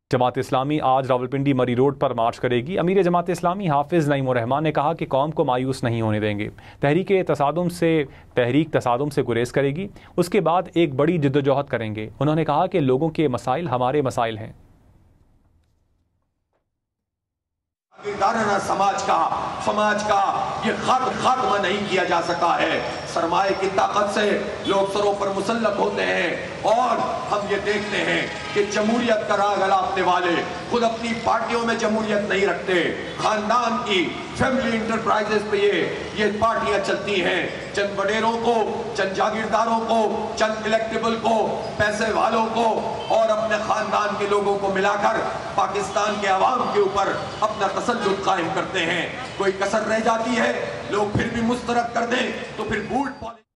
जमात इस्लामी आज रावलपिंडी मरी रोड पर मार्च करेगी। अमीर जमात इस्लामी हाफिज़ नईम रहमान ने कहा कि कौम को मायूस नहीं होने देंगे। तहरीक तसादुम से गुरेज करेगी। उसके बाद एक बड़ी जिद्दोजहद करेंगे। उन्होंने कहा कि लोगों के मसाइल हमारे मसाइल हैं। समाज का ये खात्मा नहीं किया जा सका है। सरमाए की ताकत से लोग सरों पर मुसल्लत होते हैं और हम ये देखते हैं कि जमहूरियत का राग अलापने वाले खुद अपनी पार्टियों में जमहूरियत नहीं रखते। खानदान की फैमिली इंटरप्राइजेस पे ये पार्टियां चलती हैं। चंद वडेरों को, चंद जागीरदारों को, चंद इलेक्टेबल को, पैसे वालों को और अपने खानदान के लोगों को मिलाकर पाकिस्तान के अवाम के ऊपर अपना तसल्लुत कायम करते हैं। कोई कसर रह जाती है, लोग फिर भी मुस्तरद कर दें तो फिर बूट